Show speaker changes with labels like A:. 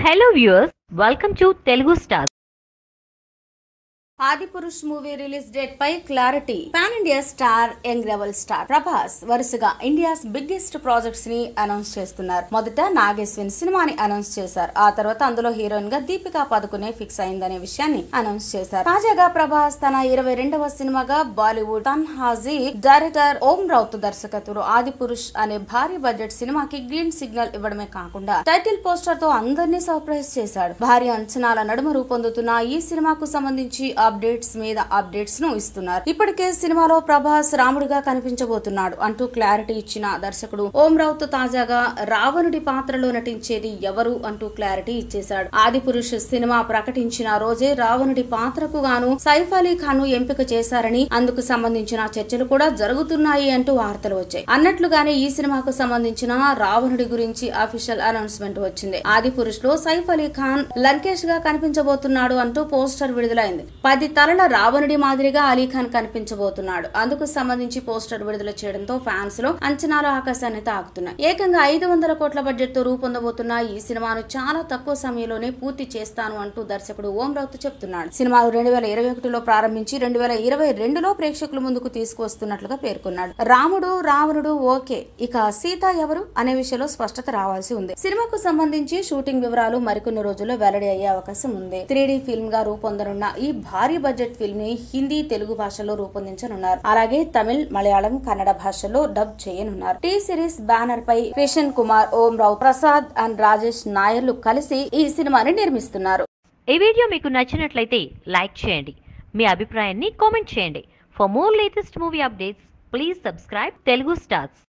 A: Hello viewers, welcome to Telugu Stars.
B: Adipurush movie release date pi clarity. Pan India star, young rebel star Prabhas వరుసగా India's biggest projects ని announce చేస్తున్నారు. మొదట నాగేశ్వన్ సినిమాని announce చేశారు. ఆ తర్వాత అందులో హీరోయిన్ గా దీపికా పదుకునే ఫిక్స్ అయిందనే విషయాన్ని అనౌన్స్ చేశారు. తాజాగా ప్రభాస్ తన 22వ సినిమాగా బాలీవుడ్ తన్హాజీ డైరెక్టర్ ఓం రౌత్ దర్శకత్వంలో ఆదిపురుష్ అనే భారీ బడ్జెట్ సినిమాకి గ్రీన్ సిగ్నల్ ఇవ్వడమే కాకుండా టైటిల్ పోస్టర్ తో అందరినీ సర్ప్రైజ్ చేశాడు. భారీ అంచనాల నడుమ రూపొందుతున్న ఈ సినిమాకు సంబంధించి అప్డేట్స్ మీద అప్డేట్స్ ను ఇస్తున్నారు. ఇప్పటికే సినిమాలో ప్రభాస్ రాముడిగా కనిపించబోతున్నాడు అంటూ క్లారిటీ ఇచ్చిన దర్శకుడు ఓం రౌత్ తాజాగా రావణుడి పాత్రలో నటించేది ఎవరు అంటూ క్లారిటీ ఇచ్చేశాడు. ఆదిపురుష్ సినిమా ప్రకటించిన రోజే రావణుడి పాత్రకు గాను సైఫ్ అలీ ఖాన్ ను ఎంపిక చేశారని, అందుకు సంబంధించిన చర్చలు కూడా జరుగుతున్నాయి అంటూ వార్తలు వచ్చాయి. అన్నట్లుగానే ఈ సినిమాకు సంబంధించిన రావణుడి గురించి అఫీషియల్ అనౌన్స్మెంట్ వచ్చింది. ఆదిపురుష్ లో సైఫ్ అలీ ఖాన్ లంకేష్ గా కనిపించబోతున్నాడు అంటూ పోస్టర్ విడుదలైంది. 10 తలల రావణుడి మాదిరిగా అలీఖాన్ కనిపించబోతున్నాడు. అందుకు సంబంధించి పోస్టర్ విడుదల చేయడంతో ఫ్యాన్స్ లో అంచనాలు ఆకాశాన్ని తాకుతున్నాయి. ఏకంగా 500 కోట్ల బడ్జెట్ తో రూపొందబోతున్న ఈ సినిమాను చాలా తక్కువ సమయంలోనే పూర్తి చేస్తాను అంటూ దర్శకుడు ఓం రౌత్ చెప్తున్నాడు. సినిమాను 2021లో ప్రారంభించి 2022లో ప్రేక్షకుల ముందుకు తీసుకువస్తున్నట్లుగా పేర్కొన్నాడు. రాముడు రావణుడు ఓకే, ఇక సీత ఎవరు అనే విషయంలో స్పష్టత రావాల్సి ఉంది. సినిమాకు సంబంధించి షూటింగ్ వివరాలు మరికొన్ని రోజుల్లో వెల్లడి అయ్యే అవకాశం ఉంది. 3D ఫిల్మ్ గా రూపొందనున్న ఈ భారీ బడ్జెట్ ఫిల్మ్ ని హిందీ, తెలుగు భాషలో రూపొందించనున్నారు. అలాగే తమిళ్, మలయాళం, కన్నడ భాషల్లో డబ్ చేయనున్నారు. T series banner pi Kishan Kumar, Om Rao, Prasad and Rajesh నాయర్లు కలిసి ఈ సినిమాని నిర్మిస్తున్నారు.
A: ఈ వీడియో మీకు నచ్చినట్లయితే లైక్ చేయండి, మీ అభిప్రాయాన్ని కామెంట్ చేయండి. For more latest movie updates please subscribe Telugu stars.